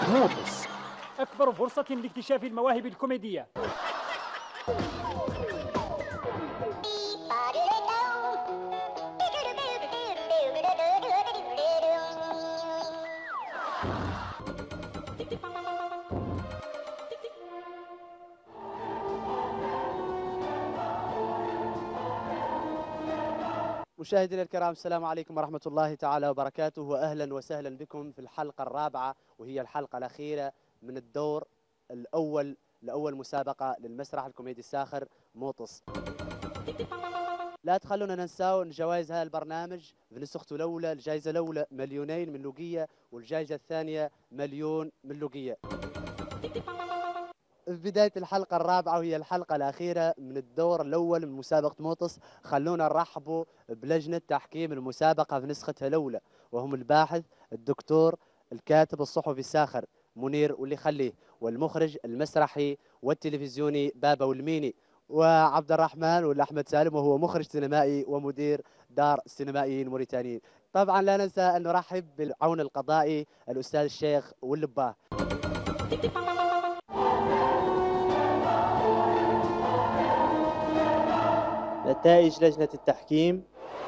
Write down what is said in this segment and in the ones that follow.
موطس، أكبر فرصة لاكتشاف المواهب الكوميدية. مشاهدينا الكرام، السلام عليكم ورحمة الله تعالى وبركاته، وأهلا وسهلا بكم في الحلقة الرابعة، وهي الحلقة الأخيرة من الدور الأول لأول مسابقة للمسرح الكوميدي الساخر موطس. لا تخلونا ننساو أن جوائز هذا البرنامج في نسخته الأولى، الجائزة الأولى 2,000,000 من لوقية، والجائزة الثانية 1,000,000 من لوقية. في بداية الحلقة الرابعة وهي الحلقة الأخيرة من الدور الأول من مسابقة موطس، خلونا نرحبوا بلجنة تحكيم المسابقة في نسختها الأولى، وهم الباحث الدكتور الكاتب الصحفي الساخر منير واللي خليه، والمخرج المسرحي والتلفزيوني بابا والميني، وعبد الرحمن ولا أحمد سالم وهو مخرج سينمائي ومدير دار السينمائيين الموريتانيين. طبعا لا ننسى أن نرحب بالعون القضائي الأستاذ الشيخ واللباه. نتائج لجنة التحكيم: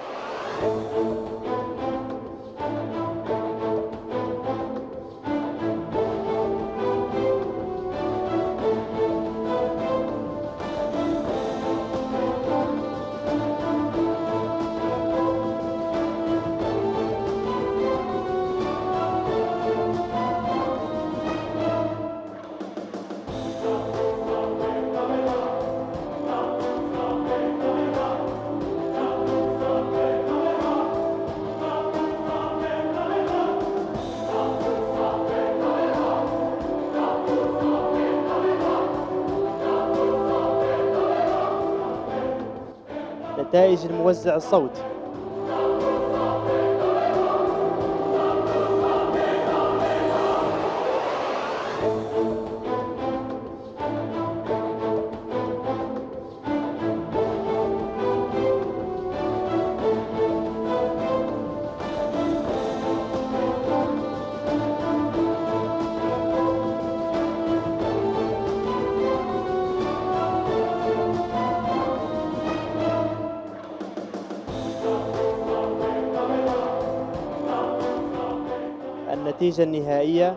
نتائج الموزع الصوتي: النتيجة النهائية: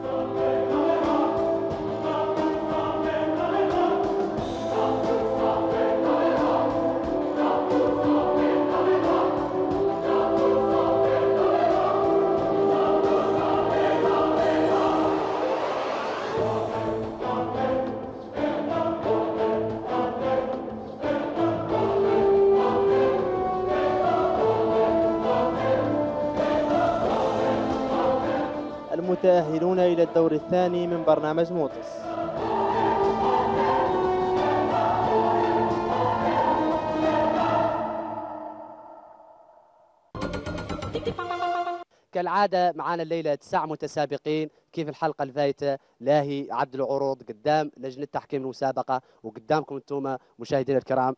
المتأهلون إلى الدور الثاني من برنامج موطس. كالعادة معنا الليلة 9 متسابقين كيف الحلقة الفايتة، لاهي عبد العروض قدام لجنة تحكيم المسابقة وقدامكم انتم مشاهدينا الكرام.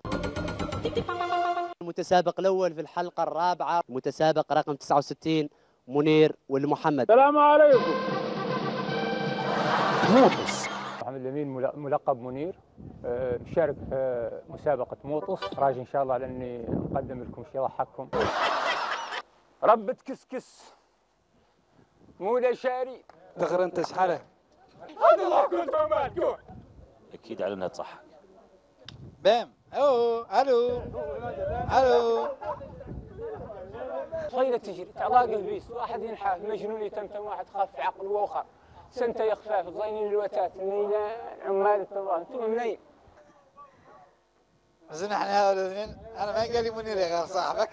المتسابق الأول في الحلقة الرابعة متسابق رقم 69 منير والمحمد. السلام عليكم. موطس، محمد الأمين ملقب منير، مشارك في مسابقة موطس، راجي إن شاء الله لأني نقدم لكم شيء يضحككم. ربة كسكس مولى شاري دغر انت شحاله؟ هذا الله كنت مالكم. اكيد على انها تصحك. بام الو الو الو. صيدة تجري تعلاق البيس، واحد ينحاف مجنون يتمتم، واحد خاف في عقل واخر سنته يخفاف زينين الوتات منين عمال الله انتم منين؟ زين احنا هؤلاء انا ما قال لي منير يا غير صاحبك.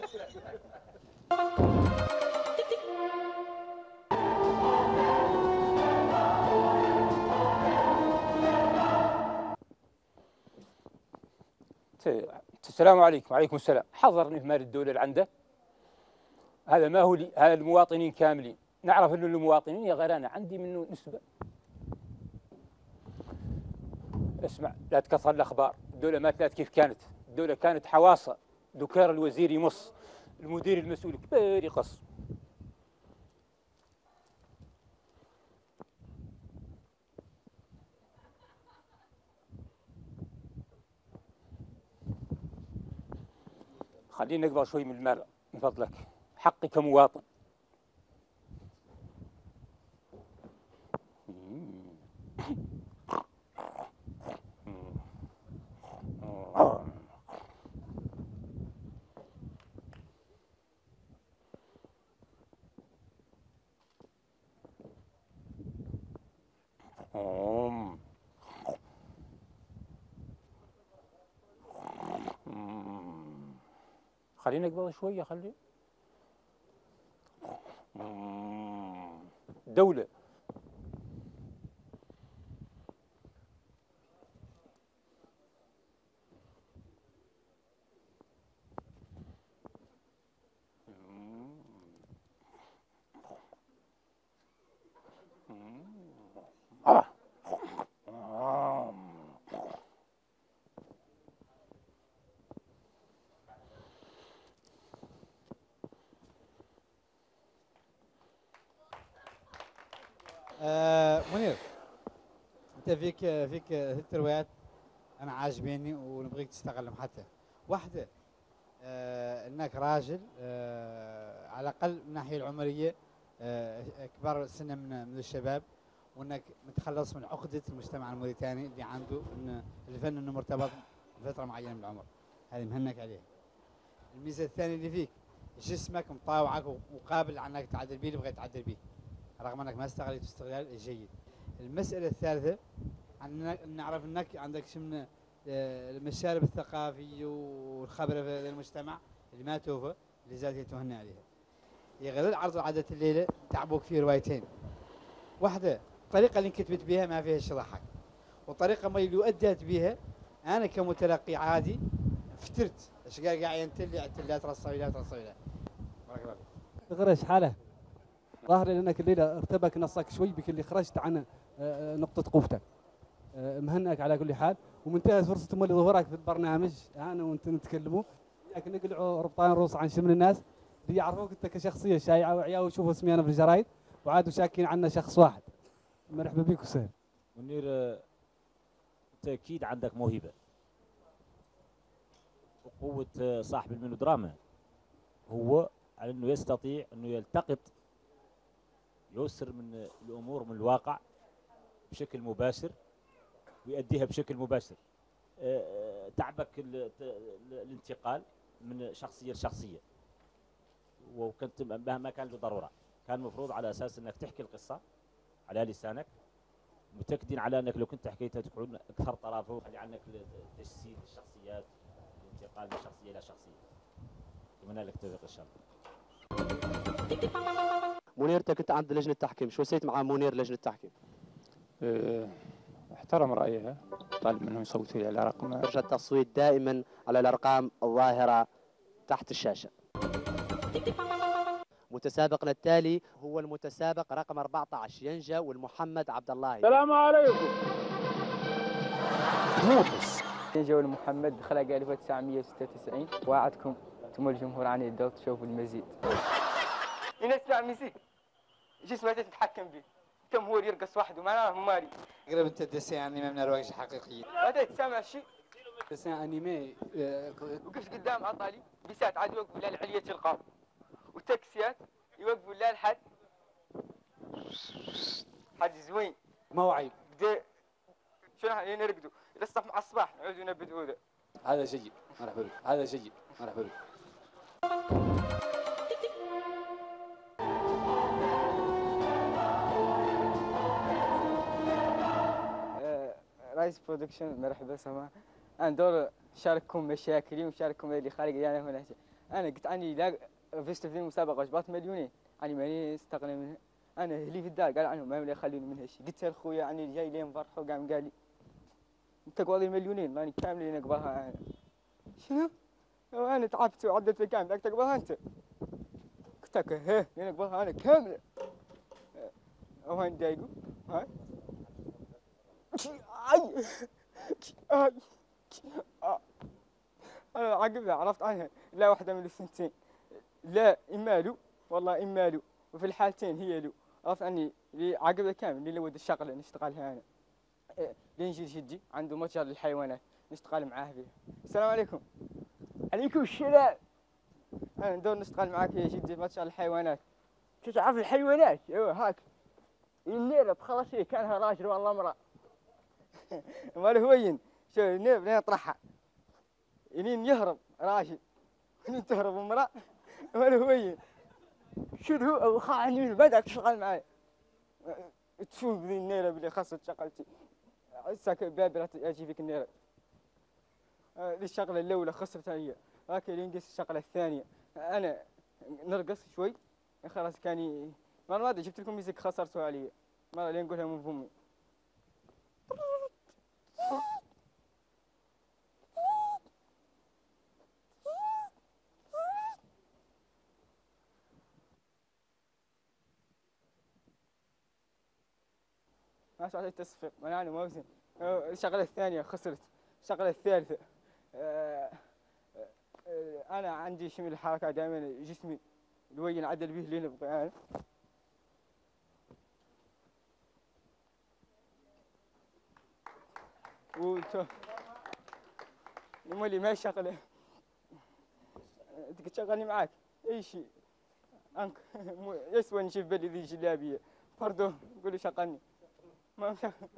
السلام عليكم. وعليكم السلام. حضرني في مال الدولة اللي عنده هذا ما هو لي، هذا المواطنين كاملين نعرف انه المواطنين يا غير انا عندي منه نسبة. اسمع لا تكثر الاخبار، الدولة ما ثلاث كيف كانت، الدولة كانت حواصة، دكار الوزير يمص، المدير المسؤول كبير يقص. خلينا نقبل شوي من المال من فضلك، حقي كمواطن. خلينا نقبل شوية خلي دولة. منير، انت فيك ثلاث روايات انا عاجبيني ونبغيك تستغلهم. حتى واحده انك راجل على الاقل من الناحيه العمريه كبار سنا من الشباب، وانك متخلص من عقده المجتمع الموريتاني اللي عنده ان الفن انه مرتبط بفتره معينه من العمر. هذه مهنك عليها. الميزه الثانيه اللي فيك جسمك مطاوعك وقابل على انك تعدل به اللي بغيت تعدل به، رغم انك ما استغليت استغلال جيد. المساله الثالثه نعرف انك عندك شمن المشارب الثقافيه والخبره في المجتمع اللي ما توفى، اللي زالت تهنى عليها. هي غير العرض وعادة الليله تعبوك في روايتين. واحده الطريقه اللي كتبت بها ما فيها شرحك، وطريقه ما اللي أدت بها انا كمتلقي عادي فترت ايش قاعد ينتلي لا ترصوي لا ترصوي لا. بارك الله فيك. غرش حاله ظاهر انك الليله ارتبك نصك شوي بك اللي خرجت عن نقطه قوتك. مهنئك على كل حال، ومنتهز فرصه اللي ظهورك في البرنامج انا وانت نتكلموا، لكن نقلعوا ربطان روس عن شمل الناس اللي يعرفوك انت كشخصيه شايعه وعياه ويشوفوا اسمي انا في الجرايد وعادوا شاكين عنا شخص واحد. مرحبا بك وسهلا. منير، انت اكيد عندك موهبه، وقوه صاحب الميلودراما هو على انه يستطيع انه يلتقط يسر من الامور من الواقع بشكل مباشر ويؤديها بشكل مباشر. تعبك الانتقال من شخصيه لشخصيه، وكنت ما كان له ضروره، كان المفروض على اساس انك تحكي القصه على لسانك، متاكدين على انك لو كنت حكيتها تكون اكثر طرافه وخلي عنك تجسيد الشخصيات، الانتقال من شخصيه الى شخصيه. اتمنى لك التوفيق ان شاء الله. منير، انت كنت عند لجنه التحكيم، شو سويت مع منير لجنه التحكيم؟ احترم رايها، طالب منهم يصوتوا لي على رقم. يرجى التصويت دائما على الارقام الظاهره تحت الشاشه. متسابقنا التالي هو المتسابق رقم 14 ينجا والمحمد عبد الله. السلام عليكم. موطس ينجا والمحمد خلق 1996. وعدكم انتم الجمهور عني الدور تشوفوا المزيد. ينسمع مزيد جسمه تتحكم به، الجمهور يرقص وحده ما نعرف ماري. قرب انت الدسي يعني من الرواية حقيقية. هذا تسمع شيء دسين انيمي. وقفت قدام عطالي بسات عاد يوقفوا لا العلية القام، وتاكسيات يوقفوا لا الحد حد زوين موعد بدا شنو نرقدوا الى الصف مع الصباح نعودوا نبدؤوا ذا. هذا جيد، مرحبا بك. هذا جيد، مرحبا بك. رايس برودكشن، مرحبا سما. انا دور شارككم مشاكلي وشارككم اللي خارج يعني هنا. انا قلت عني لا فزت في مسابقه جبت مليونين، يعني ماني استغنى منها. انا اهلي في الدار قال عنهم ما يخلوني منها شيء. قلت لاخويا يعني جاي لين فرحوا قام قال لي انت قاضي مليونين ماني كاملين اقبلها انا. شنو؟ انا تعبت وعدت في كامل تقبلها انت؟ قلت لك ها لين اقبلها انا كامله. وين دايقوا؟ هاي انا عقبها عرفت عنها لا واحده من الثنتين، لا اما له والله اما له، وفي الحالتين هي له. عرفت عني اللي عقبها كامل اللي ود الشغله نشتغلها انا. لنجي شدي عنده متجر للحيوانات نشتغل معاه فيها. السلام عليكم. عليكم السلام. انا ندور نشتغل معاك يا جدي ما تشعل الحيوانات. تعرف الحيوانات؟ ايوه هاك النيرة خلاص هي كانها راجل والله امرأة. ماله هوين شوف النيرة لين اطرحها ينين يهرب راجل ينين تهرب امرأة. ماله هوين شو هو خاعني من بدأت تشتغل معي تفوق ذي النيرة بلي خاصة شغلتي عساك بابرة اجي فيك النيرة. ذي الشغلة الأولى خسرتها هي لكن ينقص الشغلة الثانية. أنا نرقص شوي خلاص كاني ما أدري جبت لكم ميزك خسرتوا علي ما لين نقولها من فمي. ما سمعت التصفيق أنا موزن. الشغلة الثانية خسرت. الشغلة الثالثة أنا عندي شمل الحركة دائما جسمي الوين عدل به اللي نبغى يعني. ومولي ما شغله تقول تشغلني معاك اي شيء انك يسوى نشوف بالي ذي جلابيه برضو قولي شغلني ما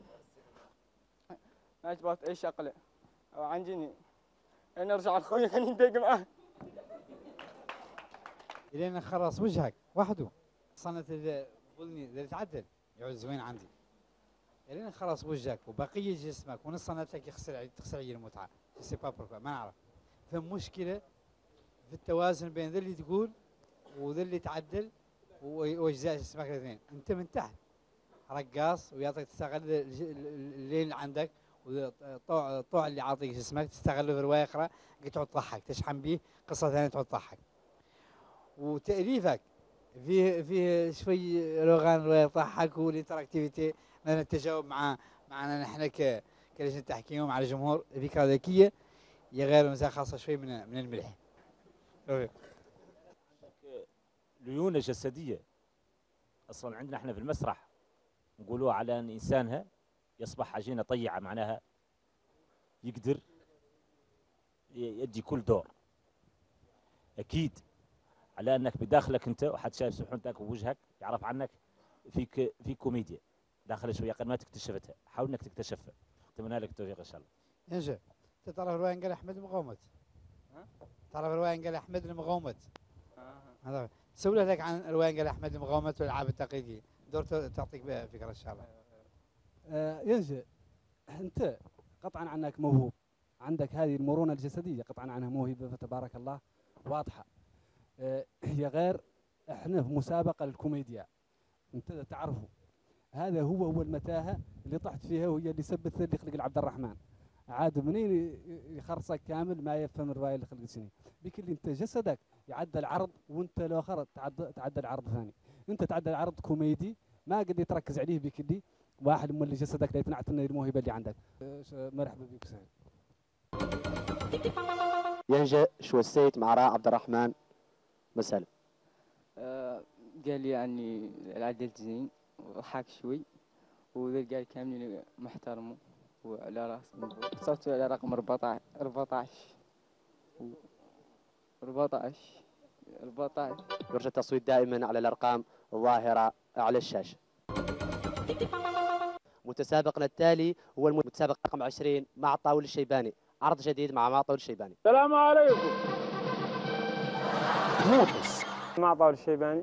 جبت اي شغله عندي انا ارجع لخوي كان يندق معاه الين خلص وجهك وحده صنة قولني اذا تعدل يعود زوين عندي. الين خلص وجهك وبقيه جسمك ونص صنتك تخسر علي المتعه. سي با بوركوا ما نعرف. فمشكله في التوازن بين ذا اللي تقول وذا اللي تعدل واجزاء جسمك الاثنين. انت من تحت رقاص ويعطيك تستغل الليل اللي عندك والطوع اللي عاطيك جسمك تستغله في روايه اخرى تقعد تضحك تشحن به قصه ثانيه تقعد تضحك. وتاليفك فيه شوي روغان روايه يضحك والانتراكتيفيتي لان التجاوب معنا نحن كلجنه تحكيم ومع الجمهور فكره ذكيه هي غير مساحه خاصه شوي من الملح. ليونة جسدية أصلا عندنا احنا في المسرح نقولوها على أن إنسانها يصبح عجينة طيعة معناها يقدر يدي كل دور. أكيد على أنك بداخلك أنت وحد شايف سحنتك ووجهك يعرف عنك فيك كوميديا داخل شوية قد ما تكتشفتها. حاول أنك تكتشفها. أتمنى لك التوفيق إن شاء الله. ينجح. تعرف رواية قال أحمد المغومت؟ تعرف رواية قال أحمد المغومت؟ هذا سوي لك عن رواية قال أحمد المغومت والألعاب التقليدية. دور تعطيك بها فكرة إن شاء الله. ينجح. أنت قطعا عنك موهوب. عندك هذه المرونة الجسدية قطعا عنها موهبة فتبارك الله واضحة. هي غير احنا في مسابقة الكوميديا انت تعرفوا هذا هو المتاهة اللي طحت فيها وهي اللي سبت اللي خلق العبد الرحمن عاد منين يخرصك كامل ما يفهم الرواية اللي خلقت سنين بك اللي انت جسدك يعدل عرض وانت الاخر تعدل عرض ثاني. انت تعدل عرض كوميدي ما قد تركز عليه بك اللي واحد من اللي جسدك لا يتنعت الموهبة اللي عندك. مرحبا بك سهل. ينجا شو السيد مع راء عبد الرحمن مسألة. قال لي يعني العدل زين وضحك شوي وذا قال كاملين محترمه وعلى راس صوته على رقم 14 يرجى التصويت دائما على الأرقام الظاهرة على الشاشة. متسابقنا التالي هو المتسابق رقم 20 مع طاول الشيباني. عرض جديد مع طاول الشيباني. السلام عليكم. موطس مع طاول الشيباني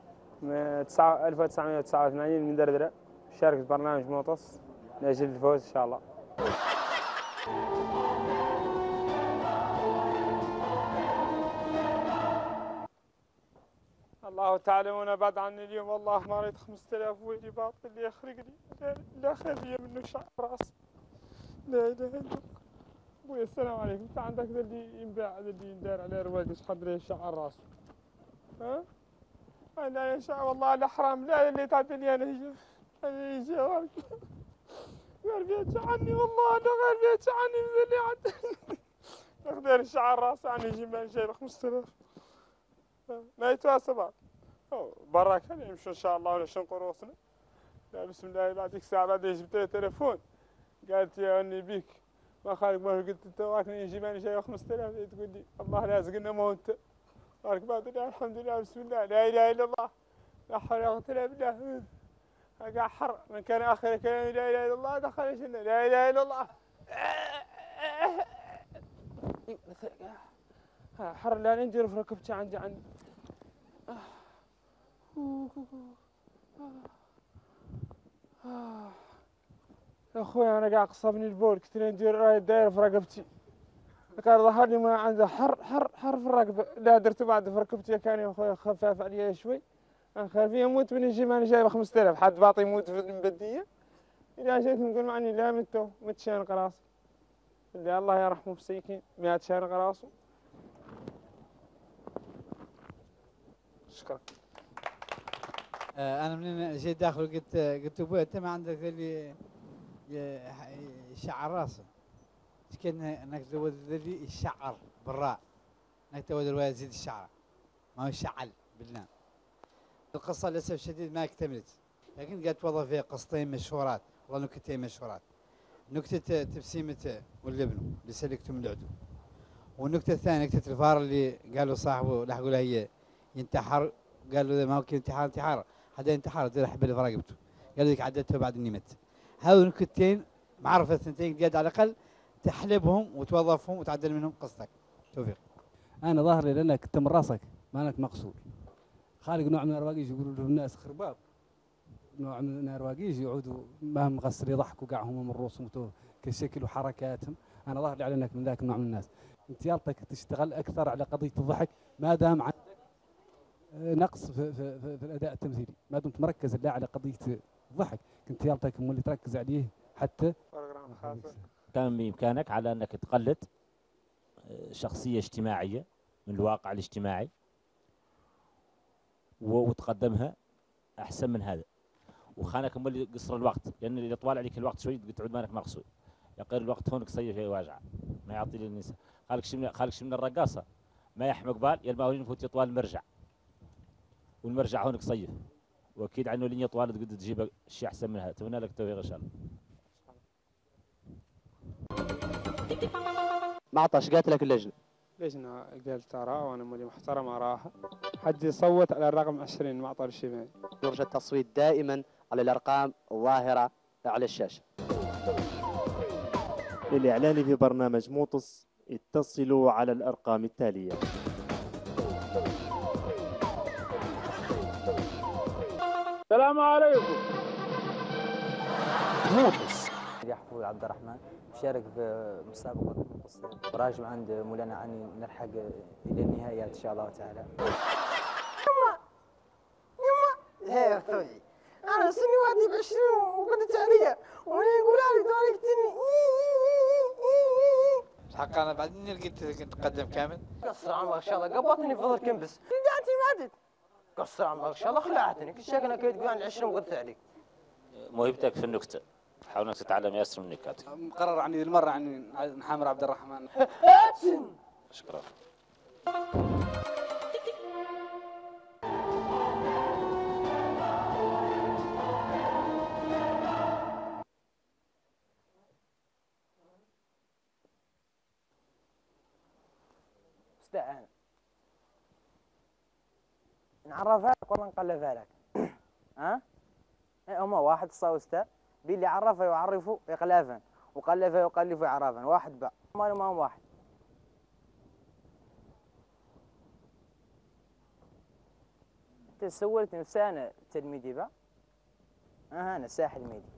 1989 من دردرة. شارك في برنامج موطس لأجل الفوز إن شاء الله. الله تعلمون بعد عني اليوم والله ما ريت 5000 ويلي باطل اللي يخرقني لا خليه منه شعر راس. لا اله الا الله. ابويا السلام عليكم. انت عندك ذا اللي ينباع ذا اللي يندار عليه رواقش خضري شعر راسه. انا يا شعر والله الحرام لا اللي تعدلني انا يجي غير بيت عني والله انا غير بيت عني ذا اللي عدلني. ياخذ شعر راسه عني يجي ما شيء 5000 ما يتواسى برا كان يمشوا ان شاء الله ولا شنقوا رؤوسنا. لا بسم الله بعدك ساعه بعد جبت لي تليفون قالت يا اني بيك ما خالق ما قلت انت واكل يجيبني شيء 5000 تقول لي الله لا يزقنا ما انت بارك بعد الله الحمد لله بسم الله لا اله الا الله لا حول ولا قوه الا بالله. قاع حر من كان اخر كلام لا اله الا الله دخل الجنه لا اله الا الله. حر لا ننجر في ركبتي عندي يا اخوي انا قاعد قصبني البول كنت ندير راي داير في رقبتي كان ظهرني ما عنده حر في الرقبه لا درت بعد في ركبتي كان يا اخوي خفاف عليا شوي انا خايف يموت من يجي ماني جايب 5000 حد باطي يموت في المبديه اذا جيت نقول معني لا متو متشانق راسي اللي الله يرحمه مسيكين 100 شانق راسه. شكرا. انا من جيت داخل قلت ابوي انت ما عندك اللي يشعر راسه كان انك تزود الذي يشعر بالراء انك تزود الواحد يزيد الشعر ما هو يشعل باللام. القصه للاسف الشديد ما اكتملت لكن قاعد توظف فيها قصتين مشهورات والله نكتتين مشهورات. نكتة تبسيمة واللبن اللي سلكته من العدو، والنكتة الثانية نكتة الفار اللي قالوا صاحبه لحقوا له هي ينتحر قال له ما هو انتحار حدا ينتحر دير حبل في رقبته قال لك عدته بعد اني مت. هذول النكتتين معرفة الثنتين قد على الاقل تحلبهم وتوظفهم وتعدل منهم قصتك. توفيق. انا ظاهر لانك انت من راسك ما انك مقصود. خالق نوع من الرواقيج يقولوا له الناس خرباب، نوع من الرواقيج يعودوا ما مغسل يضحكوا قاع هم من رؤوسهم كشكل وحركاتهم. انا ظاهر لي على انك من ذاك النوع من الناس. انت يالتك تشتغل اكثر على قضيه الضحك ما دام عندك نقص في الاداء التمثيلي، ما دمت مركز لا على قضيه الضحك كنت يالتك اللي تركز عليه حتى كان بامكانك على انك تقلد شخصيه اجتماعيه من الواقع الاجتماعي وتقدمها احسن من هذا. وخانك مولي قصر الوقت لان اذا طوال عليك الوقت شوي تعود مالك مقصود يقير الوقت هونك صير فيه واجعه ما يعطي للنساء. خالك شي من الرقاصه ما يحمق بال يا الماولين فوت يطوال المرجع والمرجع هونك صيف واكيد عنه لين يطوال تقدر تجيب شيء احسن من هذا. اتمنى لك التوفيق ان شاء الله. معطش قالت لك اللجنه لجنة قالت ترى وانا مولي محترمه راحه حد يصوت على الرقم 20 معطر الشمالي. يرجى التصويت دائما على الارقام الظاهره على الشاشه. للإعلان في برنامج موطس اتصلوا على الأرقام التالية. السلام عليكم. موطس يحفظ عبد الرحمن مشارك في مسابقة موطس براجم عند مولانا عني نلحق إلى النهايات إن شاء الله تعالى. يما يا خوي أنا سني وادي ب20 وقدت عليا وأنا يقول لي دورك تني حق انا بعدين لقيت تقدم كامل. قصر عمرك إن شاء الله قبضتني في ظل كنبس رجعتي ما عدت قصر عمرك إن شاء الله خلعتني كل شيء أنا كنت تقول عن 20 وقدت عليك. موهبتك في النكته حاول انك تتعلم ياسر من النكات. مقرر عني المره عني نحامر عبد الرحمن. شكرا. استعان نعرفها لك ولا نقلبها لك؟ ها؟ هما واحد صوسته باللي عرفه يعرفه إقلافا وقلفه يقلف إعرافا واحد باع ما هم واحد. تسولت نفسانا تلميذي بقى أنا ساحل ميدي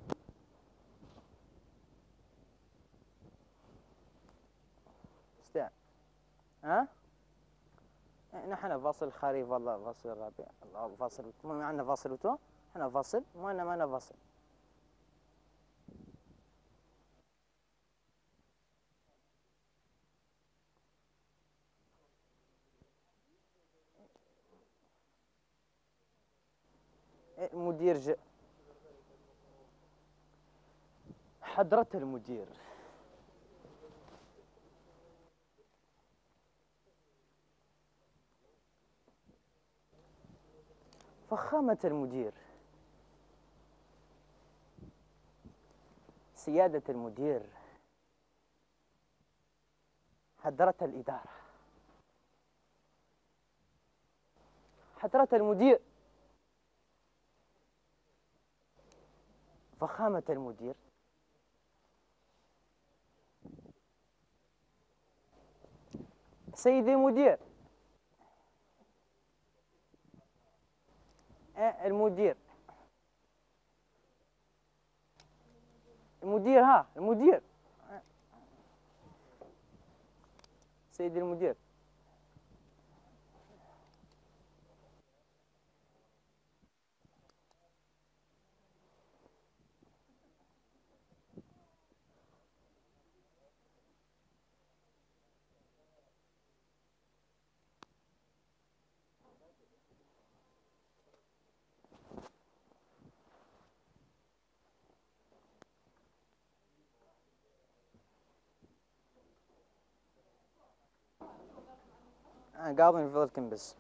استعان. ها؟ نحن فاصل الخريف والله فاصل الربيع فاصل ما عندنا فاصل وتو احنا فاصل ما أنا فاصل. المدير جاء حضرة المدير فخامة المدير سيادة المدير حضرة الإدارة حضرة المدير. فخامة المدير. سيدي المدير. المدير. المدير ها المدير. سيدي المدير. أنا قاضي في فضل كمبس.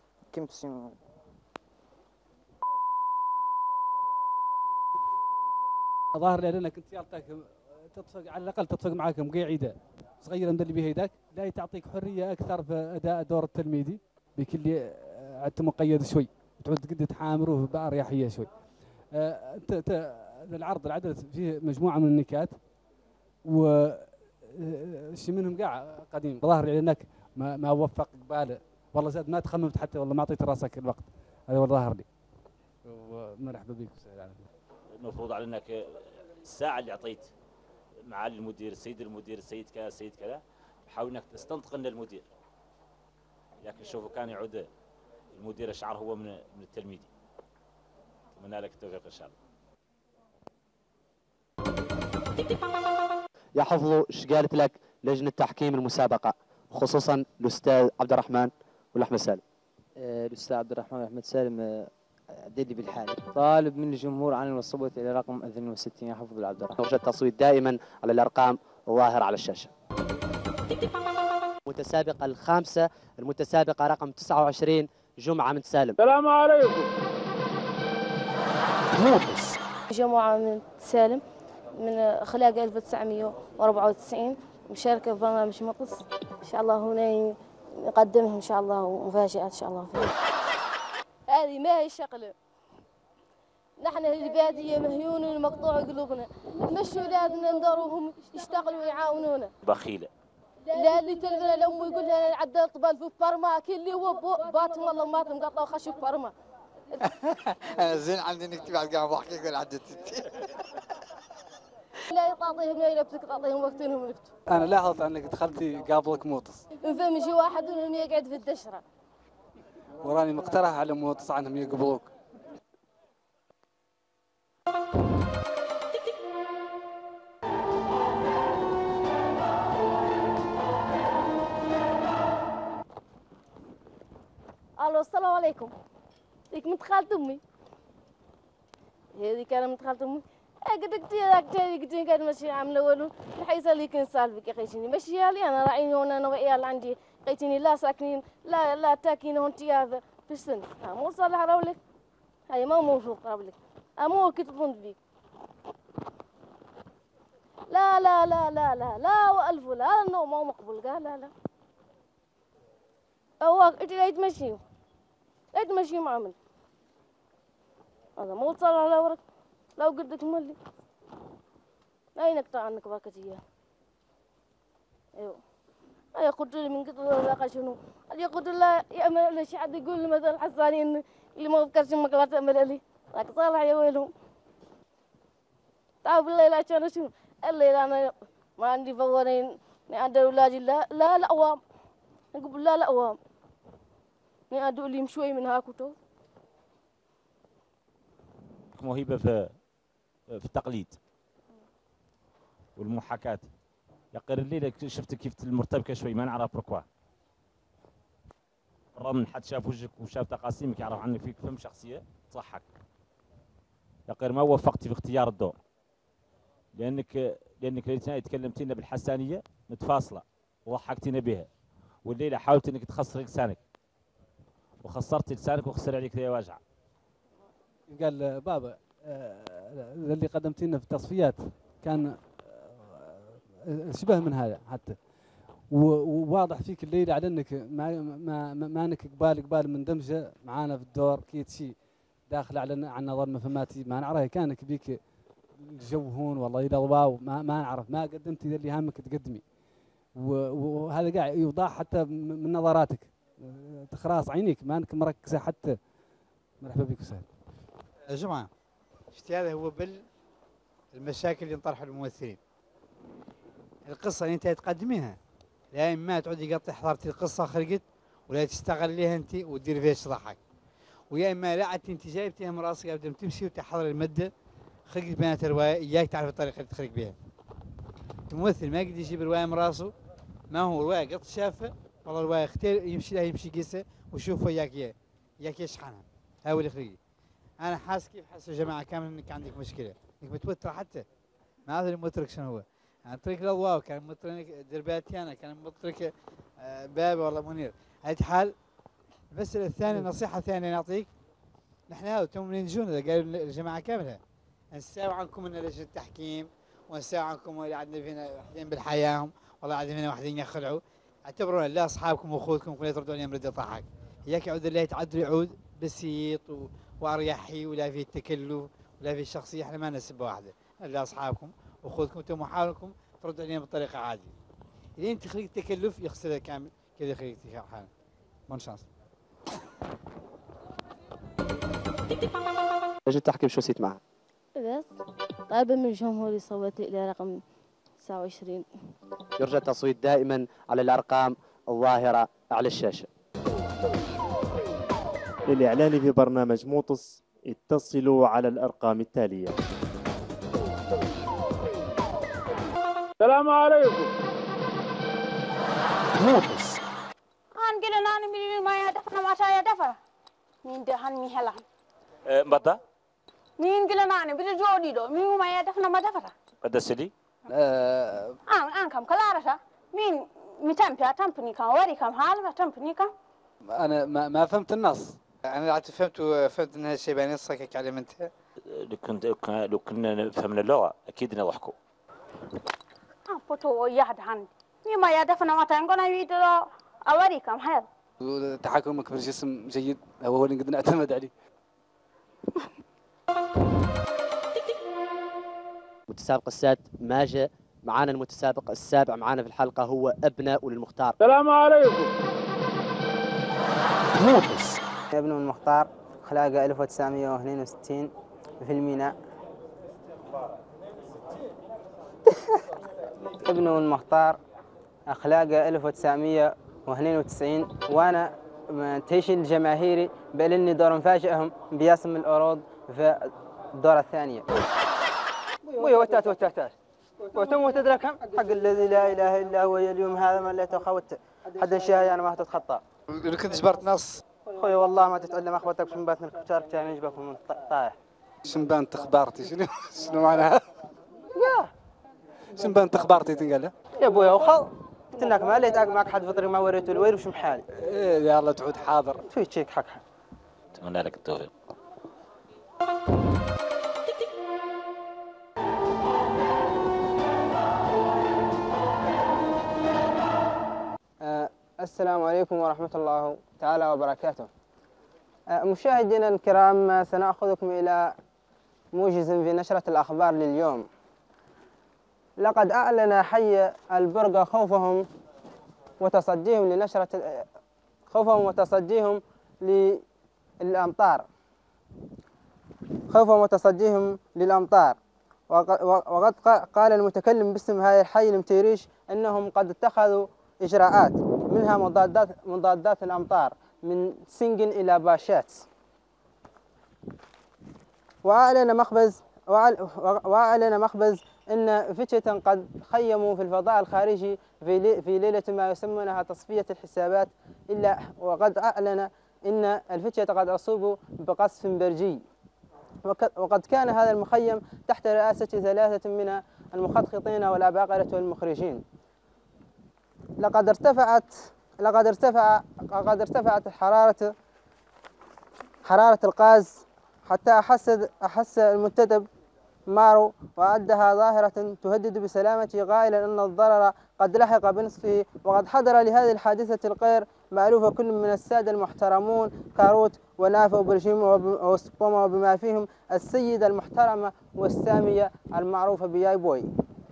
ظاهر لي انك انت يعطيك تتفق على الاقل تتفق معك مقيعده صغيره من اللي بيهيدك، لا تعطيك حريه اكثر في اداء دور التلميذي بكل عدت مقيد شوي، تعود قد تحامره باريحيه شوي. انت العرض العدد فيه مجموعه من النكات و شي منهم قاع قديم، ظاهر لي انك ما وفق قباله، والله زاد ما تخممت حتى، والله ما اعطيت راسك الوقت، هذا والله ظاهر لي. ومرحبا بك وسهلا عليك. المفروض على انك الساعه اللي اعطيت معالي المدير السيد المدير السيد كذا السيد كذا، حاول انك تستنطق ان المدير، لكن شوفوا كان يعود المدير اشعر هو من التلميذ. اتمنى لك التوفيق ان شاء الله. يحفظوا ايش قالت لك لجنه تحكيم المسابقه، خصوصا الاستاذ عبد الرحمن والاحمد سالم. الأستاذ عبد الرحمن أحمد سالم عدلي بالحالي، طالب من الجمهور عن الصوت إلى رقم 62 يحفظ العبد الرحمن. نرجى التصويت دائما على الارقام الظاهره على الشاشه. المتسابقه الخامسه، المتسابقه رقم 29 جمعه من سالم. السلام عليكم. موطس. جمعة من سالم من خلاق 1994 مشاركة في برنامج مطس، إن شاء الله هنا نقدمهم إن شاء الله ومفاجآت إن شاء الله فيه. هذه ما هي شغلة، نحن البادية مهيون مقطوع قلوبنا، نمشي أولادنا ندوروهم يشتغلوا ويعاونونا. بخيلة. لا اللي تلقى الأم يقول لها عدل طبال في برما، كل اللي هو باتم والله ما مقطع خشوا في برما. أنا زين عندي نكتب على القهوة بحكي يقول عدت لا تعطيهم لا يلبسك تعطيهم وقتهم يلبسوا. انا لاحظت انك دخلتي قابلك موطس. نفهم شي واحد منهم يقعد في الدشره. وراني مقترح على موطس عنهم يقبلوك. الو السلام عليكم. هيك من خالة امي. هذيك انا من خالة امي. قلت قاعد ماشي عامله ولو الحيس اللي كان سالفك يا خيتيني ماشي لي انا راعيني وانا وعيال عندي قيتيني لا ساكنين لا تاكين هون هذا في السن مو صالح راولك هاي ما موثوق راولك مو كنت تظن بيك لا والف لا انه ما مقبول قال لا هو انت لا تمشي معامل هذا مو صالح لورك لو قدك ملي لا ينقطع عنك باكتية. ايوه هيا قلت لي من قطر لا شنو اللي قلت له يعمل لي شي حد يقول لي مثلا حساني ان اللي ما فكرش انك لا تعمل لي لك صالح يا ويلهم تعال بالله لا شنو الليل انا ما عندي فورين عند اولادي لا اوام نقول لا اوام ادعو لي شوي من هاكوتو موهبة في التقليد والمحاكاة. يقر الليلة شفت كيف المرتبكة شوي ما نعرف بركوا. بالرغم من حد شاف وجهك وشاف تقاسيمك يعرف عنك فيك فهم شخصية تضحك. يقر ما وفقتي في اختيار الدور. لأنك ليلتنا تكلمتينا بالحسانية متفاصلة وضحكتينا بها. والليلة حاولت انك تخسري لسانك. وخسرتي لسانك وخسر عليك ذي واجعة. قال بابا اللي قدمتي لنا في التصفيات كان شبه من هذا حتى وواضح فيك الليله على انك ما انك قبال مندمجه معانا في الدور كيت شيء داخل على نظام مفهماتي ما نعرفها كانك بيك الجو هون والله الى ضواو ما نعرف ما قدمتي اللي هامك تقدمي وهذا قاعد يوضح حتى من نظراتك تخراص عينيك ما انك مركزه حتى. مرحبا بك وسهلا. يا جماعه شفتي هذا هو المشاكل اللي انطرحوا الممثلين. القصه اللي انت تقدميها لا اما تعودي قطع حضرتي القصه خرقت ولا تستغليها انت وتدير فيها تضحك، ويا اما لا انت جايبتيها من راسك قبل تمشي وتحضر الماده خرقت بينات الروايه اياك تعرف الطريقه اللي تخرج بها. الممثل ما يقدر يجيب الروايه من راسه، ما هو روايه قط شافه والله الروايه اختار يمشي لها يمشي قصه وشوفه اياك يشحنها. هاو اللي خريجي. انا حاس كيف حاسس يا جماعه كامل انك عندك مشكله، انك متوتره حتى. ما هذا المترك شنو هو؟ يعني طريق الاضواء كان مترك درباتي انا كان مترك بابا والله منير. على حال المساله الثانيه نصيحه ثانيه نعطيك. نحن هاو توم ينجون اذا قالوا الجماعه كامله نساوي عنكم من لجنه التحكيم ونساوي عنكم اللي عندنا فينا واحدين بالحياه والله عندنا فينا واحدين يخلعوا. اعتبرونا لا اصحابكم واخوتكم كلها تردون عليهم رد ضحك. اياك يعود الله يتعدل يعود بسيط واريحي ولا في تكلف ولا في شخصيه. احنا ما نسبه واحده لا اصحابكم واخوتكم انتم محاولكم تردوا عليهم بطريقه عاديه. اذا انت خليك تكلف يغسلها كامل كذا يخليك حالك. بون شانس. لجنة التحكيم شو نسيت معها؟ بس طالبة من الجمهور يصوت إلى رقم 29. يرجى التصويت دائما على الأرقام الظاهرة على الشاشة. للإعلان في برنامج موطس اتصلوا على الأرقام التالية. السلام عليكم. موطس هان قلنا أنا من ما يدفع ما شاء يدفع مين ده هان ميهلا مبدا مين قلنا أنا بدي جودي دو مين ما يدفع ما دفع بدا سلي أنا كم كلارسا مين متم في تمبني كم وري كم حال ما تمبني كم انا ما فهمت النص. انا فهمت ان هالشيء بين نصك على منتهى. لو كنا فهمنا اللغه اكيد نضحكوا. بوتو يهد هان مين ما يدفع ما تنقنا يدو أوري كم حال. تحكمك بالجسم جيد هو اللي نقدر نعتمد عليه. متسابق السادس ما جاء معانا. المتسابق السابع معانا في الحلقة هو أبناء المختار. السلام عليكم. موطس ابن المختار خلاقه 1962 في الميناء. ابن المختار أخلاقه 1992 وأنا تيشن الجماهيري بأني دور مفاجئهم بياسم الأرود في الدورة الثانية. ويا وتات وتم وتدرك حق الذي لا إله إلا هو اليوم هذا ما لا تخوت حد الشاي أنا ما تتخطى. لو كنت جبرت نص خويا والله ما تتعلم أخوتك شنبات نشارك كان يجبك من طايح. شنبان اخبارتي شنو معناها؟ يا شنبان اخبارتي تنقال يا ابويا وخل قلت لك ما لقيت معك حد فطري ما وريته الويل وش محالي. ايه يا الله تعود حاضر. في تشيك حق اتمنى لك التوفيق. السلام عليكم ورحمة الله تعالى وبركاته. مشاهدينا الكرام سنأخذكم إلى موجز في نشرة الأخبار لليوم. لقد أعلن حي البرقة خوفهم وتصديهم للأمطار. وقد قال المتكلم باسم هذا الحي المتيريش أنهم قد اتخذوا إجراءات منها مضادات الأمطار من سنجن إلى باشات. وأعلن مخبز أن فتية قد خيموا في الفضاء الخارجي في ليلة ما يسمونها تصفية الحسابات وقد أعلن أن الفتية قد أصيبوا بقصف برجي. وقد كان هذا المخيم تحت رئاسة 3 من المخططين والعباقرة والمخرجين. لقد ارتفعت حرارة الغاز حتى أحس المنتدب مارو وأعدها ظاهرة تهدد بسلامته قائلا أن الضرر قد لحق بنصفه. وقد حضر لهذه الحادثة الغير مألوف كل من السادة المحترمون كاروت ونافع وبرشيم وسبوما، وبما فيهم السيدة المحترمة والسامية المعروفة بياي بوي،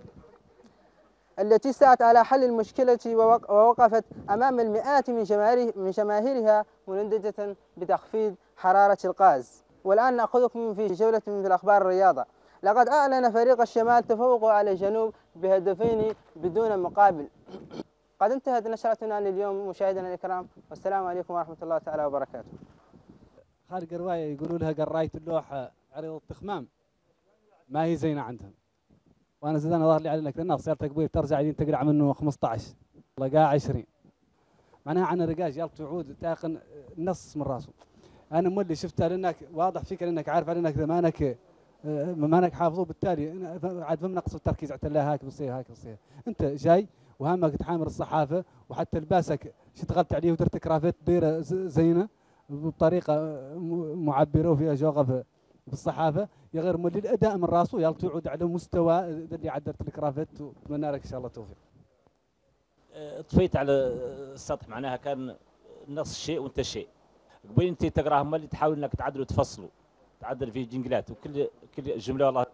التي سعت على حل المشكلة ووقفت أمام المئات من جماهيرها منددة بتخفيض حرارة الغاز. والآن نأخذكم في جولة في الأخبار الرياضة. لقد أعلن فريق الشمال تفوقه على الجنوب بهدفين بدون مقابل. قد انتهت نشرتنا لليوم مشاهدينا الكرام، والسلام عليكم ورحمة الله تعالى وبركاته. خالق رواية يقولوا لها قراية اللوحة عريض التخمام ما هي زينة عندهم، وانا زين ظهر لي على انك لانها سيارتك كبير ترجع يدين تقلع منه 15 لقاه 20 معناها عن الرقاج يلا تعود تاقن نص من راسه. انا مولي شفتها لانك واضح فيك لانك عارف على انك ما انك حافظه، بالتالي عاد فهم نقص التركيز اعتلاها هاك بصير هاك بصير. انت جاي وهمك تحامر الصحافه وحتى لباسك اشتغلت عليه ودرت كرافات دايره زينه بطريقه معبره وفيها جوغه في الصحافه، يا غير مولي الاداء من راسه يلا تعود على مستوى اللي عدلت الكرافات، واتمنى لك ان شاء الله التوفيق. طفيت على السطح معناها كان نص شيء وانت شيء. قبل انت تقراها مالي تحاول انك تعدل وتفصلوا، تعدل فيه جنجلات وكل جمله والله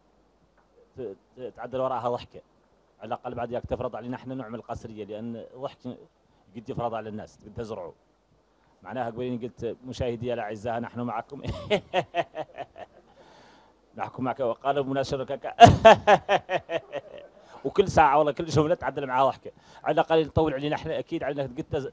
تعدل وراها ضحكه. على الاقل بعد ياك تفرض علينا احنا نعمل قصريه، لان ضحك قد يفرض على الناس قد تزرعوا. معناها قبل قلت مشاهدي الاعزاء نحن معكم نحكم معك وقالوا مناشرك وكل ساعه والله كل جمله تعدل معها ضحكه. على الاقل نطول علينا احنا اكيد على انك قد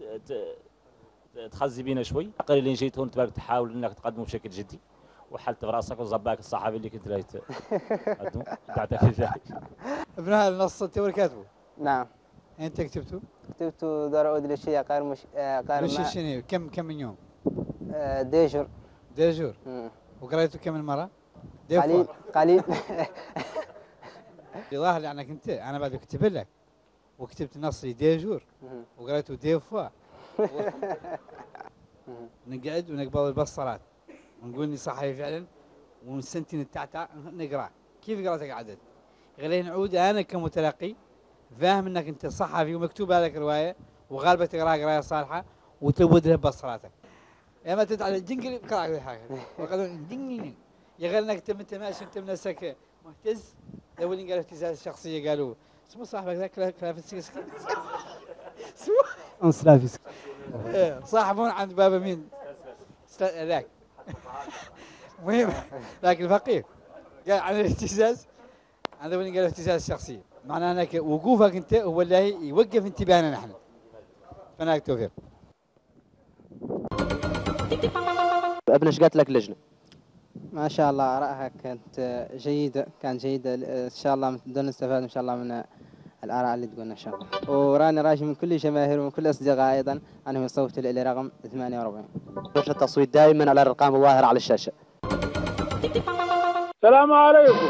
تخزي بينا شوي. قليل جيت هون تبارك تحاول انك تقدمه بشكل جدي وحلت براسك وزباك الصحفي اللي كنت لايت دعتك الجاي. ابن هذا النص انت ولا كاتبه؟ نعم. انت كتبته؟ كتبته دار ادريشيه غير مش شنو كم من يوم؟ ديجور. ديجور. وقريته كم مرة؟ قليل قليل. يظهر لي انك انت انا بعد كتب لك وكتبت نصي ديجور وقريته ديفوا نقعد ونقبل البصرات ونقول اني صحفي فعلا ونستنتج التعتع نقرا. كيف قراتك عدد؟ غير نعود انا كمتلقي فاهم انك انت صحفي ومكتوب لك روايه وغالبا تقراها قرايه صالحه وتبود لها بصراتك. يا ما تدعي جنجل قراءه حاجه يا غير انك انت ماشي انت من نفسك مهتز. اول قالوا اهتزاز الشخصيه قالوا اسمه صاحبك ذاك كلافسكي سلافسكي صاحبون عند بابا مين ذاك مهم ذاك الفقير قال عن الاهتزاز. هذا اللي قالوا اهتزاز الشخصيه معناه انك وقوفك انت هو اللي يوقف انتباهنا نحن. فناك توفيق. ابن ايش قالت لك اللجنه؟ ما شاء الله آرائها كانت جيدة، كانت جيدة إن شاء الله بدنا نستفاد إن شاء الله من الآراء اللي تقولنا إن شاء الله. وراني راجي من كل جماهير ومن كل أصدقائي أيضا أنهم يصوتوا لي رقم 48. فرصة التصويت دائما على الأرقام الظاهرة على الشاشة. السلام عليكم.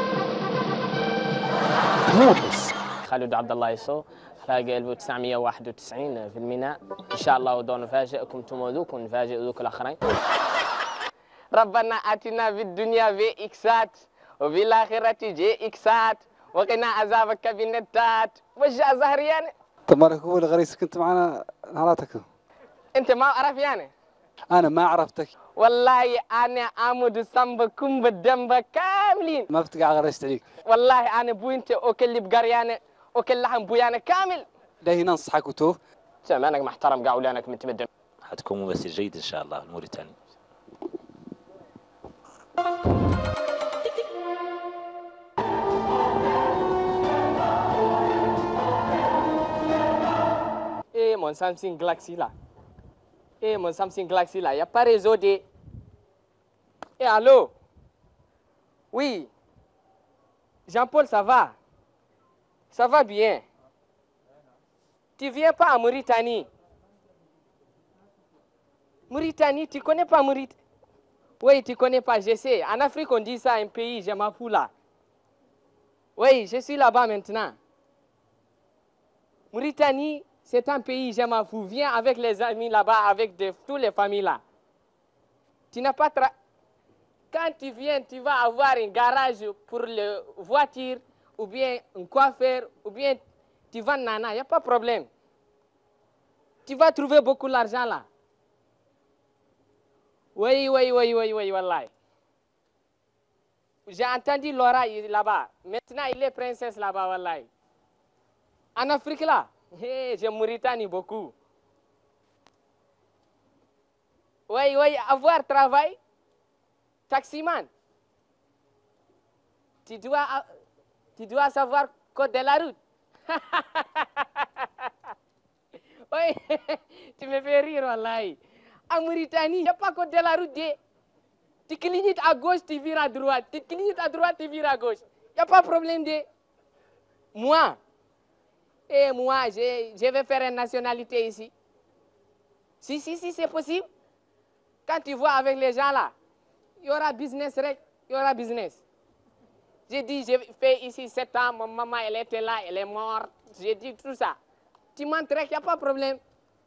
موطس خالد عبد الله يسو حلاقة 1991 في الميناء. إن شاء الله ودون نفاجئكم تموذوك ونفاجئ ذوك الآخرين. ربنا آتنا في الدنيا في إكسات وفي الآخرة جي إكسات وقنا عذاب النتات. وجاء زهريان. تبارك هو الغريس كنت معنا نهاراتك. أنت ما أعرف يعني؟ أنا ما عرفتك. والله أنا أمد صنبكم بالدم كاملين. ما بتقع غريست عليك. والله أنا بوينت أكل بقريانة أكل لحم بويانة كامل. ليه ننصحك وتوه؟ سامعنك محترم قاولانك متمدن. حتكون ممثل جيد إن شاء الله في موريتانيا. Eh mon Samsung Galaxy là. Eh mon Samsung Galaxy là, il n'y a pas réseau de... Eh allô? Oui. Jean-Paul, ça va? Ça va bien. Tu viens pas à Mauritanie? Mauritanie, tu connais pas Mauritanie? Oui, tu connais pas, je sais. En Afrique, on dit ça, un pays, je m'en fous là. Oui, je suis là-bas maintenant. Mauritanie, c'est un pays, je m'en fous. Viens avec les amis là-bas, avec toutes les familles là. Tu n'as pas... Quand tu viens, tu vas avoir un garage pour les voitures, ou bien un coiffeur, ou bien tu vends nana, il n'y a pas de problème. Tu vas trouver beaucoup d'argent là. Oui, wallahi. J'ai entendu Laura là-bas. Maintenant, il est princesse là-bas, wallahi. En Afrique là, j'ai Mauritanie beaucoup. Oui, avoir travail, taximan. Tu dois savoir code de la route. Oui, tu me fais rire, wallahi. En Mauritanie, il n'y a pas code de la route. Tu clignotes à gauche, tu vires à droite. Tu clignotes à droite, tu vires à gauche. Il n'y a pas de problème de... Moi, je vais faire une nationalité ici. Si, c'est possible. Quand tu vois avec les gens là, il y aura business, il y aura business. J'ai dit, j'ai fait ici 7 ans, ma maman, elle était là, elle est morte. J'ai dit tout ça. Tu montrais qu'il n'y a pas de problème.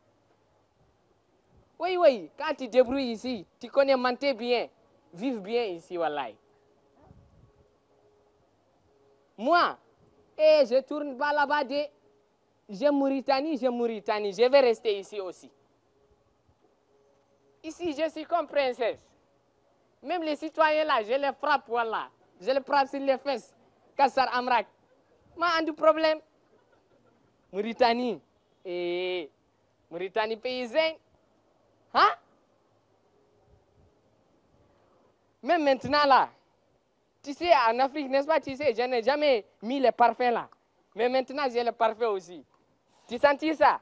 Oui, quand tu débrouilles ici, tu connais monter bien, vivre bien ici, wallahi. Moi, je tourne pas là-bas, j'aime Mauritanie, je vais rester ici aussi. Ici, je suis comme princesse. Même les citoyens là, je les frappe, voilà. Je les frappe sur les fesses. Kassar Amrak. Ma du problème. Mauritanie. Mauritanie paysanne. Hein? Même maintenant là, tu sais, en Afrique, n'est-ce pas, tu sais, je n'ai jamais mis le parfum là. Mais maintenant, j'ai le parfum aussi. Tu sens ça?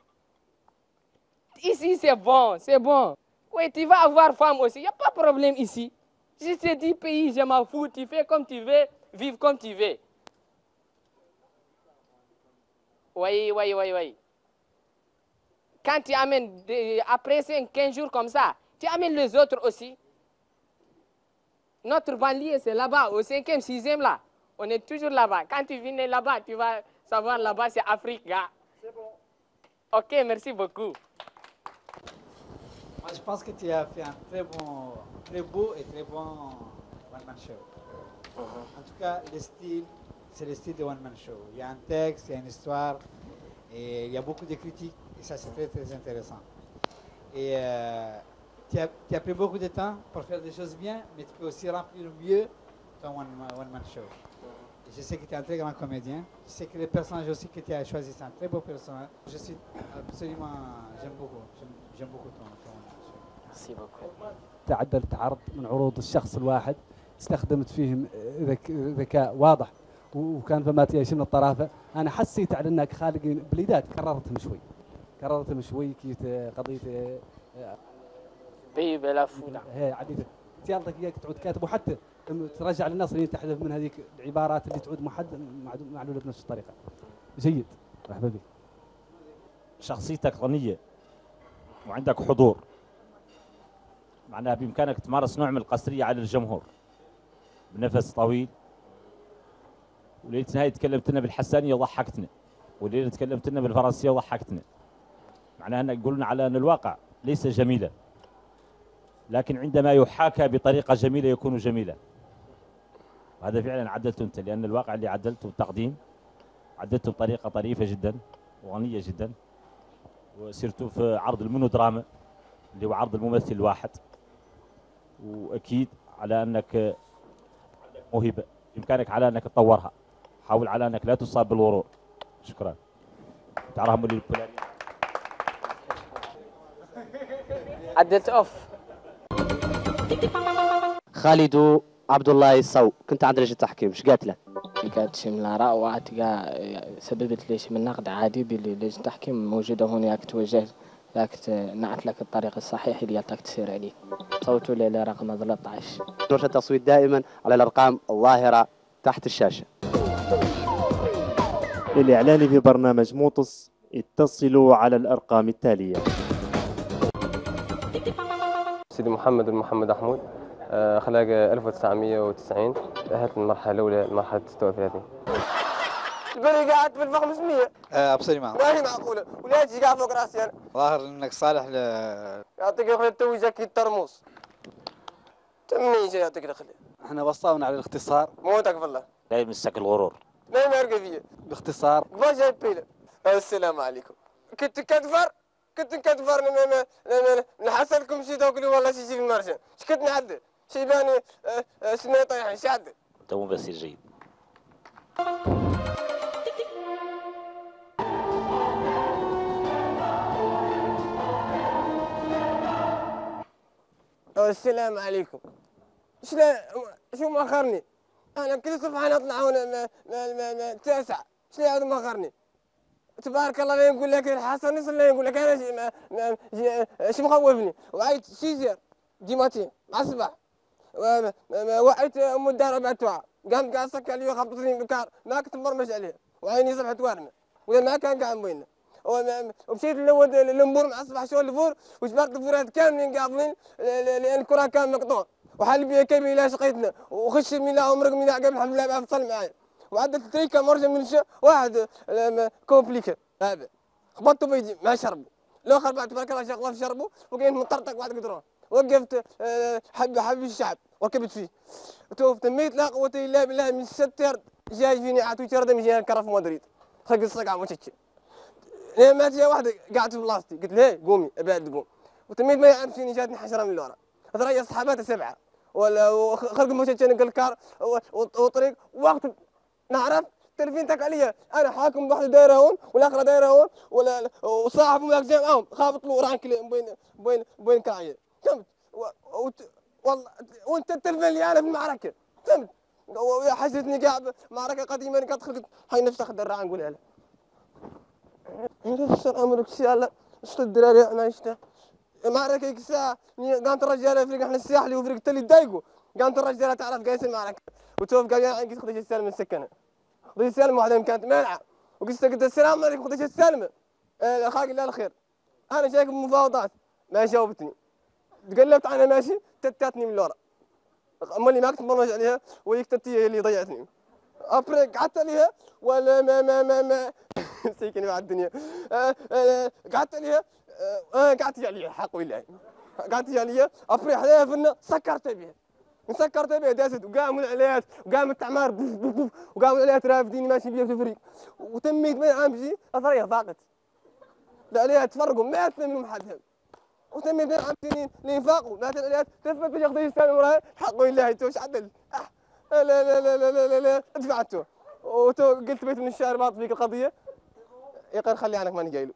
Ici, c'est bon, c'est bon. Oui, tu vas avoir femme aussi, il n'y a pas de problème ici. Je te dis, pays, je m'en fous, tu fais comme tu veux, vive comme tu veux. Oui. Quand tu amènes, après 15 jours comme ça, tu amènes les autres aussi. Notre banlieue, c'est là-bas, au 5e, 6e là. On est toujours là-bas. Quand tu viens là-bas, tu vas savoir là-bas, c'est Afrique, gars. C'est bon. Ok, merci beaucoup. Moi, je pense que tu as fait un très beau et très bon one-man show. En tout cas, le style, c'est le style de one-man show. Il y a un texte, il y a une histoire, et il y a beaucoup de critiques, et ça, c'est très, très intéressant. Et tu as pris beaucoup de temps pour faire des choses bien, mais tu peux aussi remplir mieux ton one-man show. Et je sais que tu es un très grand comédien. Je sais que le personnage aussi que tu as choisi, c'est un très beau personnage. Je suis absolument, j'aime beaucoup ton one-man show. Merci beaucoup. تعدلت عرض من عروض الشخص الواحد استخدمت فيهم ذكاء واضح وكان فما تياش من الطرافه. انا حسيت على انك خالق بليدات كررتهم شوي كيت قضيه بي بلا فولا هي عديده تيالتك اياك تعود كاتب وحتى ترجع للنص اللي تحذف من هذيك العبارات اللي تعود معلوله بنفس الطريقه. جيد، مرحبا بك. شخصيتك غنيه وعندك حضور، معناها بإمكانك تمارس نوع من القصرية على الجمهور بنفس طويل. وليلة نهاية تكلمت لنا بالحسانية وضحكتنا، وليلة تكلمت لنا بالفرنسية وضحكتنا. معناها أنك قلنا على أن الواقع ليس جميلا، لكن عندما يحاكى بطريقة جميلة يكون جميلا. وهذا فعلا عدلته أنت، لأن الواقع اللي عدلته التقديم عدلته بطريقة طريفة جدا وغنية جدا. وسرت في عرض المونودراما اللي هو عرض الممثل الواحد، واكيد على انك موهبه بامكانك على انك تطورها. حاول على انك لا تصاب بالغرور. شكرا. تعرفهم اللي البولاري عدلت اوف. خالد عبد الله الصو، كنت عند لجنه التحكيم، ايش قالت لك؟ قالت شي من الآراء وعتقا سببت لي شي من نقد عادي باللي لجنة التحكيم موجودة هون، ياك توجه ياك نعت لك الطريق الصحيح اللي يعطيك تسير عليه. صوتوا لي لرقم 13. نرجع التصويت دائما على الارقام الظاهره تحت الشاشه. للإعلان في برنامج موطس اتصلوا على الأرقام التالية. سيدي محمد بن محمد حمود، خلاق 1990، تأهلت من المرحلة الأولى لمرحلة 36. البلي قاعد في الفخ 500. ابصري لا هي معقولة، ولا تجي قاعد فوق راسي أنا. ظاهر انك صالح يعطيك يا اخوي التوي زكي الترموس. تمني يعطيك الخير. احنا وصلنا على الاختصار. موتك بالله. لا يمسك الغرور. ما يمرق فيه. باختصار باش بيلا. السلام عليكم. كنت نكدفر نحصلكم شي دوك والله شي في المرشن. اش كنت نعدل؟ شي باني سنة طيحين شي عدل. انت ممثل جيد. السلام عليكم. شو مأخرني؟ أنا كل صبح نطلع هنا التاسعة، شو يعود مأخرني؟ تبارك الله لا نقول لك الحسن نص لا نقول لك أنا شو مخوفني؟ وعيت سيزر ديماتين مع الصباح. وعيت أم الدار بعد توعى، قامت قاعد سكر لي وخبطتني بالكار، ما كنت مرمش عليها، وعيني صبحت وارمة، ولا ما كان قاعد بينا. ومشيت للمبور مع الصباح شغل الفور وجبرت الفورات كاملين قابلين لان الكره كان مقطوع وحل بيا كيبي لا شقيتنا وخش ميلا ومرق ميلا قبل الحمد لله بفصل معايا وعدت تريكا مرجع من واحد كومبليكر هذا خبطته بيدي ما شربوا الاخر بعد تبارك الله شغله شربوا وقيت مطرطق واحد قدران وقفت حب الشعب وركبت فيه تميت لا قوه الا بالله من 6 يرد جاي فيني عاتو ترد من جهه كرف مدريد خلق الصقع مشتش ليه ما تجي واحده قاعده في بلاصتي قلت لها قومي ابعد قوم وتميت ما يعرف فيني جاتني حشره من الورا ثريا اصحاباتها 7 ولا خلق مشتش الكار وطريق وقت نعرف التلفين تك عليا انا حاكم بواحده دايره هون والاخرى دايره هون ولا وصاحب وياك جاي معاهم خابط له رانك بين كاعيه فهمت والله وانت التلفين اللي انا في المعركه فهمت حسيتني قاعد معركه قديمه انا قد خلقت هاي نفس اخذ الرعا نقولها له السلام عليكم سياله شتو الدراري انا شتا معركه ساعه قامت الرجاله فريق احنا الساحلي وفريق التلي تضايقوا قامت الرجاله تعرف قايس المعركه وتوف قال يعني خذيت السالمه من السكنه خذيت السالمه واحده كانت مانعه قلت السلام عليكم خذيت السالمه اخاك الله الخير انا جايك بمفاوضات ما جاوبتني تقلبت انا ماشي تتاتني من لورا اما اللي ما كنت مرمج عليها وهيك تتي هي اللي ضيعتني ابريك قعدت عليها ولا ما سيكني مع الدنيا قعدت عليها قعدت عليها حق والله قعدت عليها ابريك عليها فينا سكرت بها مسكرت بها دازت وقاموا العليات وقام التعمار وقاموا العليات رافديني ماشي بيها في الفريق وتميت بين امشي اثريها فاقت العليات تفرقوا ما منهم حدهم وتميت بين امشي لين فاقوا مات العليات تثبت باش ياخذ يستلم وراي حق والله توش عدل لا لا لا لا لا لا دفعته قلت بيت من الشارع باط فيك القضيه يقين خلي عنك ماني جاي له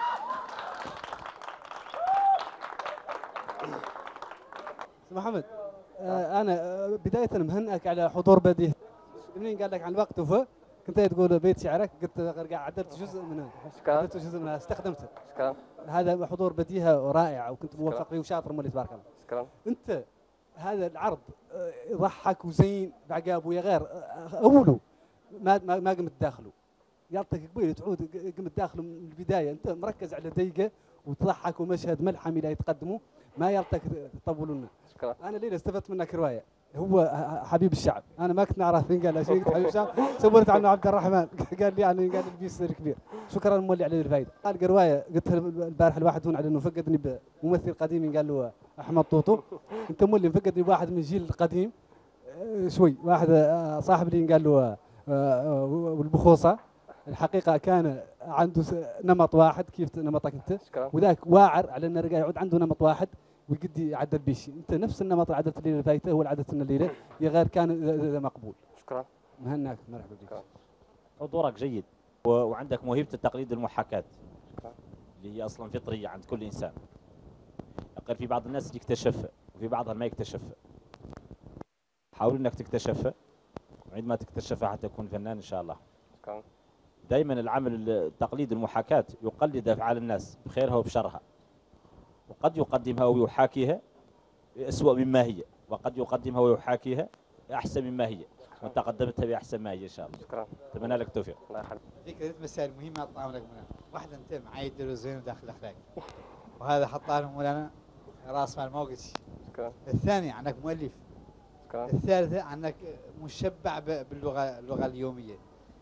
محمد انا بدايه مهنئك على حضور بديهي منين قال لك عن الوقت وفا كنت تقول بيت شعرك قلت عدلت جزء منها عدلت جزء منها استخدمته شكرا هذا حضور بديهه رائع وكنت موفق فيه وشاطر مولي تبارك الله شكرا انت هذا العرض يضحك وزين بعقاب ويا غير اوله ما قمت داخله يعطيك قبيل تعود قمت داخله من البدايه انت مركز على دقيقه وتضحك ومشهد ملحمي لا يتقدموا ما يعطيك تطولوا لنا شكرا انا ليله استفدت منك روايه هو حبيب الشعب انا ما كنت نعرف فين قال شيء حبيب الشعب سولت عنه عبد الرحمن قال لي يعني قال البيس الكبير شكرا مولي على الفائده قال روايه قلتها البارح الواحد هون على انه فقدني بممثل قديم قال له احمد طوطو انت مولي مفقدني بواحد من الجيل القديم شوي واحد صاحب لي قال له والبخوصه الحقيقه كان عنده نمط واحد كيف نمطك انت وذاك واعر على انه يعود عنده نمط واحد ويقد يعدل بيشي انت نفس النمط اللي عدلت الليله الفايته هو اللي عدلت لنا الليله يا غير كان مقبول شكرا مهناك مرحبا بك حضورك جيد وعندك موهبه التقليد المحاكاه اللي هي اصلا فطريه عند كل انسان غير في بعض الناس يكتشفها وفي بعضها ما يكتشفها حاول انك تكتشفها وعندما تكتشفها حتى تكون فنان ان شاء الله شكرا دائما العمل التقليد المحاكاة يقلد أفعال الناس بخيرها وبشرها وقد يقدمها ويحاكيها أسوأ مما هي وقد يقدمها ويحاكيها أحسن مما هي وأنت قدمتها بأحسن ما هي إن شاء الله شكرا أتمنى لك التوفيق الله يحفظك فيك 3 مسائل مهمة أطلعهم لك منها واحدة أنت معيدل وزين وداخل أخلاق وهذا حطها لهم مولانا راس مال موقتي شكرا الثانية عنك مؤلف شكرا الثالثة عنك مشبع باللغة اليومية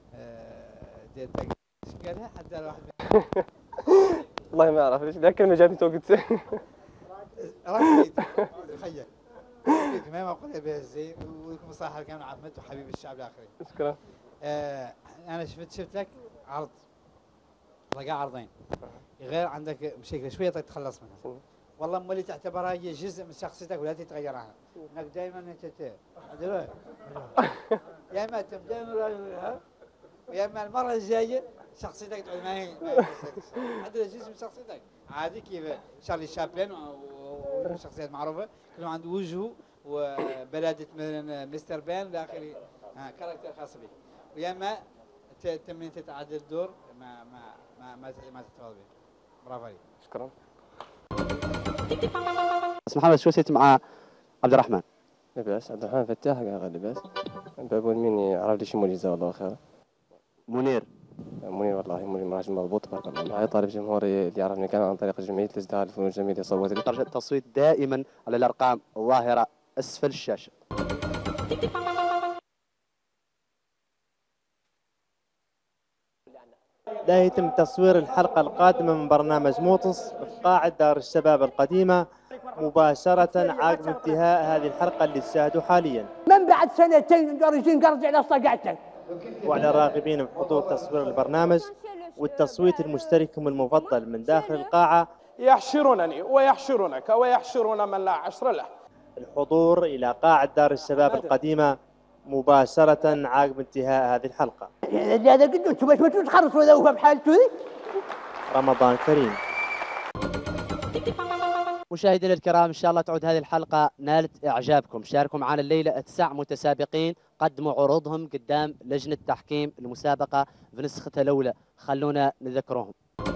قالها حتى الواحد والله ما اعرف ليش ذاك الكلمه جاتني توقيت ركيت تخيل ما قلت بها زين ويكون صراحه كان عمته وحبيب الشعب الاخرين شكرا انا شفت لك عرض لقى عرضين غير عندك مشكله شويه تتخلص منها والله اللي تعتبرها هي جزء من شخصيتك ولا تتغيرها انك دائما انت يا اما تبدا ويا اما المره الجايه شخصيتك تقول ما هي هذا جزء من شخصيتك عادي كيف شارلي شابلن وشخصيات معروفه كلهم عنده وجهه وبلاده مثلا مستر بين الى اخره كاركتر خاص به ويا اما تمنين تتعدل الدور ما تتفاضل به برافو عليك شكرا. بس محمد شو سيت مع عبد الرحمن؟ لاباس عبد الرحمن فتاح كاع لاباس بابون مين يعرف لي شي مول جزاه الله خير. منير والله منير راجل مضبوط تبارك الله معايا طالب جمهوري اللي يعرفني كان عن طريق جمعيه الازدهار للفنون الجميله اللي صوت لي. درجة التصويت دائما على الارقام الظاهره اسفل الشاشه. لا يتم تصوير الحلقة القادمة من برنامج موطس في قاعة دار الشباب القديمة مباشرة عقب انتهاء هذه الحلقة اللي تشاهدوا حاليا. من بعد سنتين نرجع لصقعتك. وعلى الراغبين بحضور تصوير البرنامج والتصويت المشترككم المفضل من داخل القاعة يحشرونني ويحشرونك ويحشرون من لا عشر له. الحضور إلى قاعة دار الشباب القديمة مباشرة عقب انتهاء هذه الحلقة. هذا قد انتم باش ما تخرصوا ذوقها بحالته. رمضان كريم. مشاهدينا الكرام ان شاء الله تعود هذه الحلقه نالت اعجابكم. شاركوا معنا الليله 9 متسابقين قدموا عروضهم قدام لجنه تحكيم المسابقه في نسختها الاولى، خلونا نذكرهم.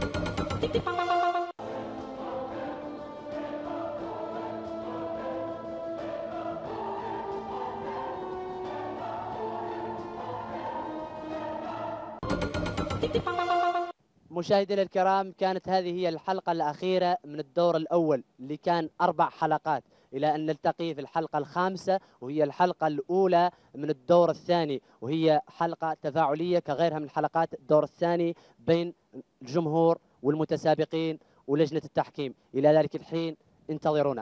مشاهدينا الكرام كانت هذه هي الحلقة الأخيرة من الدور الأول اللي كان 4 حلقات، إلى أن نلتقي في الحلقة الخامسة وهي الحلقة الأولى من الدور الثاني، وهي حلقة تفاعلية كغيرها من حلقات الدور الثاني بين الجمهور والمتسابقين ولجنة التحكيم. إلى ذلك الحين انتظرونا.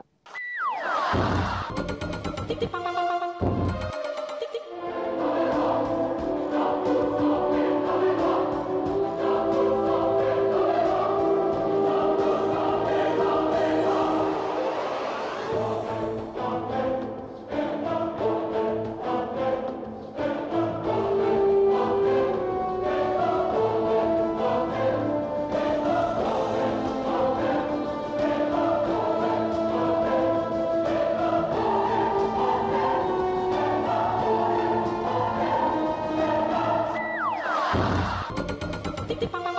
Thank you.